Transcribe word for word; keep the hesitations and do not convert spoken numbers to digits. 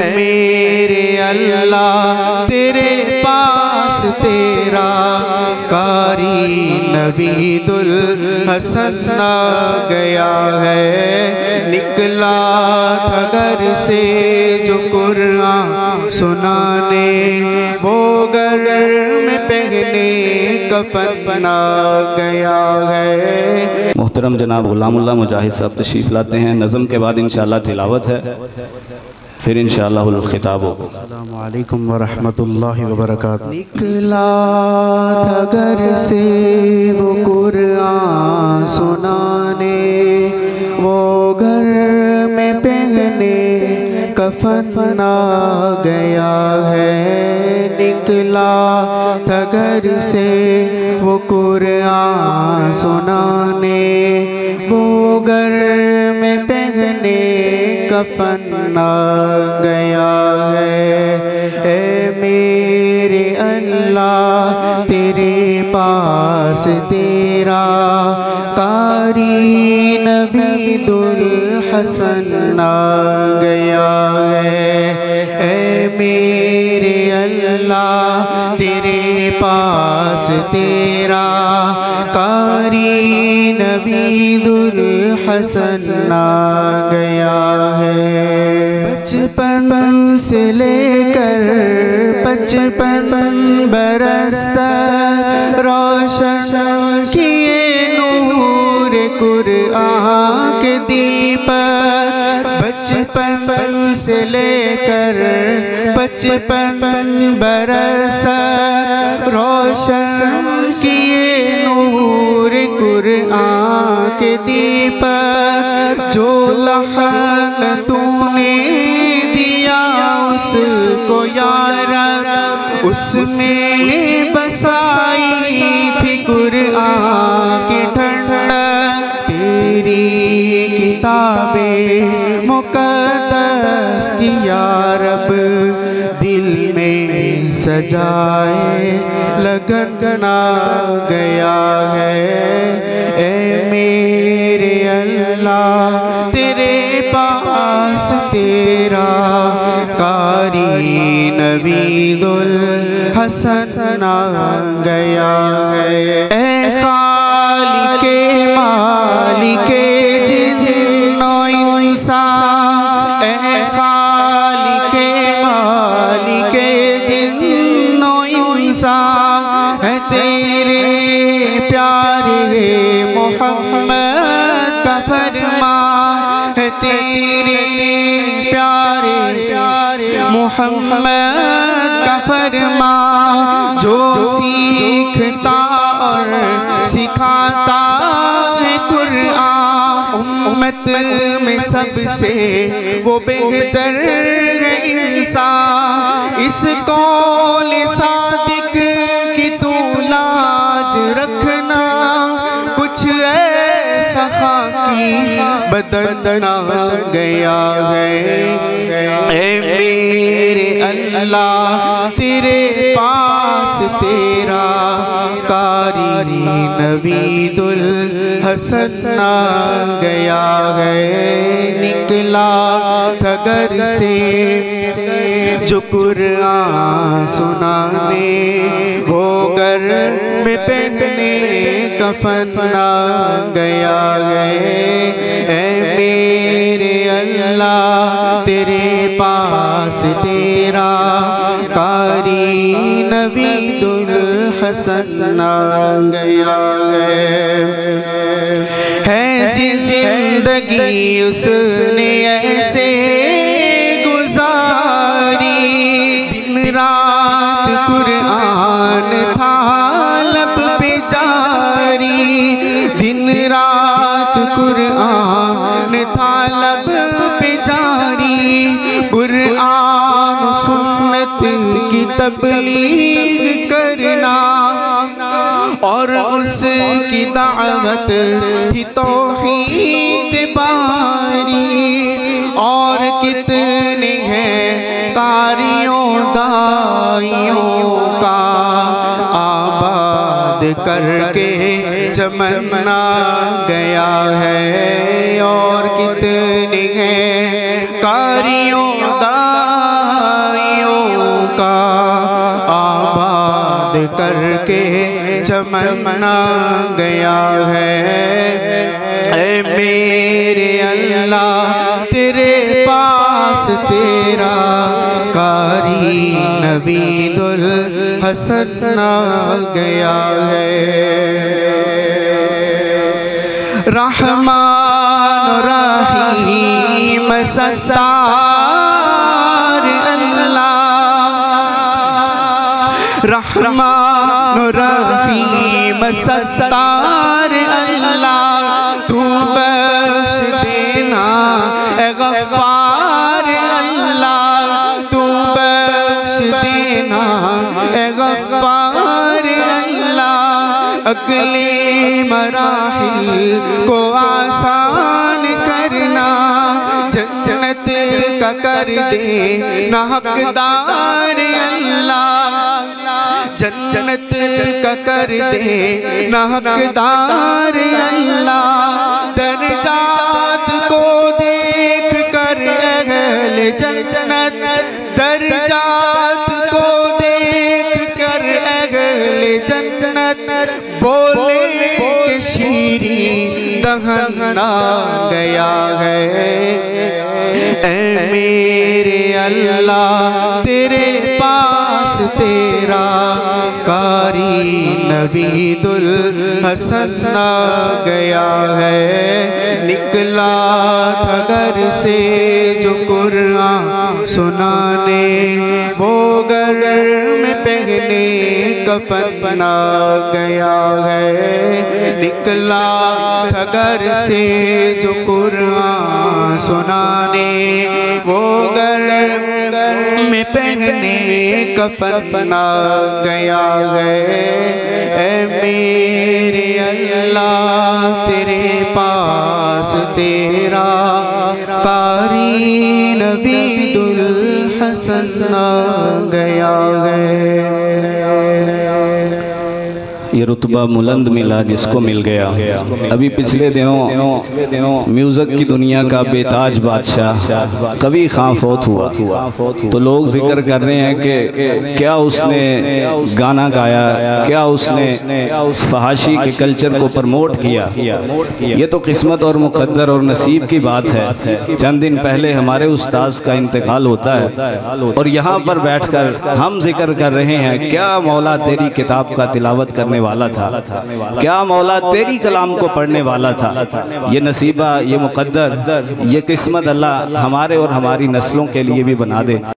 میرے اللہ تیرے پاس تیرا قاری نوید الحسن آ گیا ہے، نکلا تھا گھر سے جو قرآن سنانے، وہ گھر میں پہنے کفن آ گیا ہے۔ محترم جناب غلام اللہ مجاہد صاحب تشریف لاتے ہیں، نظم کے بعد انشاءاللہ تلاوت ہے، پھر انشاءاللہ الخطاب ہوگا۔ السلام علیکم ورحمت اللہ وبرکاتہ۔ نکلا تھا گھر سے وہ قرآن سنانے، وہ گھر میں پہنے کفن آ گیا ہے، نکلا تھا گھر سے وہ قرآن سنانے، وہ گھر میں پہنے کفن آ گیا ہے۔ اے میرے اللہ تیرے پاس تیرا قاری نوید الحسن آ گیا ہے، اے میرے اللہ تیرے پاس تیرا قاری نوید الحسن آ گیا ہے۔ بچپن سے لے کر پچپن برس تک روشن کیے نور قرآن کے دیپک، بچپن سے لے کر پچپن برس تک روشن کیے نور قرآن کے دیپک، جو لحن تو نے دیا اس کو یا رب، اس میں بسائی تھی قرآن کی ٹھنڈک، تیری کتاب مقدس کی یا رب دل میں سجائے لگن آ گیا ہے۔ اے میرے اللہ تیرے پاس تیرا قاری نوید الحسن آ گیا ہے۔ اے خالق مالک جن و انسان، اے خالق مالک جن و انسان، ہے تیرے پیارے محمد کا فرمان، ہے تیرے پیارے محمد کا فرمان، جو سیکھتا اور سکھاتا ہے قرآن، امت میں سب سے وہ بہتر ہے انسان، اس قول صادق کی تو لاج رکھنا، کچھ ایسا خاکی بدن آ گیا ہے۔ اے میرے اللہ تیرے پاس تیرا قاری نوید الحسن آ گیا ہے، نکلا تھا گھر سے جو قرآن سنانے، وہ گھر میں پہنے کفن آ گیا ہے۔ اے میرے اللہ تیرے پاس تیرا قاری نوید الحسن آ گیا ہے۔ ہے زندگی اس نے ایسے گزاری، دن رات قرآن تھا لب پہ جاری، دن رات قرآن تھا لب پہ جاری، قرآن و سنت کی تبلیغ کرنا، اور اس کی دعوت تھی توحید باری، اور کتنے ہیں قاریوں دائیوں کا آباد کر کے چمن آ گیا ہے، اور کتنے ہیں قاریوں دائیوں چمن آ گیا ہے اے میرے اللہ تیرے پاس تیرا قاری نوید الحسن آ گیا ہے رحمان رحیم ستار اللہ رحمان رحیم ستار اللہ تو بخش دینا اے غفار اللہ تو بخش دینا اے غفار اللہ اگلے مراحل کو آسان کرنا جنت کا کر دے نہ حقدار اللہ جنت کا کر دے نہ حقدار اللہ درجات کو دیکھ کر اہل جنت درجات کو دیکھ کر اہل جنت بولے کہ شیریں دہن آ گیا ہے اے میرے اللہ تیرے پاس تیرا قاری نوید الحسن آ گیا ہے نکلا تھا گھر سے جو قرآن سنانے وہ گھر میں پہنے کفن آ گیا ہے نکلا تھا گھر سے جو قرآن سنانے وہ گھر میں پہنے کفن آ گیا ہے اے میرے اللہ تیرے پاس تیرا قاری نوید الحسن آ گیا ہے یہ رتبہ بلند ملا جس کو مل گیا ابھی پچھلے دنوں میوزک کی دنیا کا بے تاج بادشاہ کبھی خاں فوت ہوا تو لوگ ذکر کر رہے ہیں کہ کیا اس نے گانا گایا کیا اس نے فحاشی کے کلچر کو پرموٹ کیا یہ تو قسمت اور مقدر اور نصیب کی بات ہے چند دن پہلے ہمارے استاذ کا انتقال ہوتا ہے اور یہاں پر بیٹھ کر ہم ذکر کر رہے ہیں کیا مولا تیری کتاب کا تلاوت کرنے والا تھا کیا مولا تیری کلام کو پڑھنے والا تھا یہ نصیبہ یہ مقدر یہ قسمت اللہ ہمارے اور ہماری نسلوں کے لیے بھی بنا دے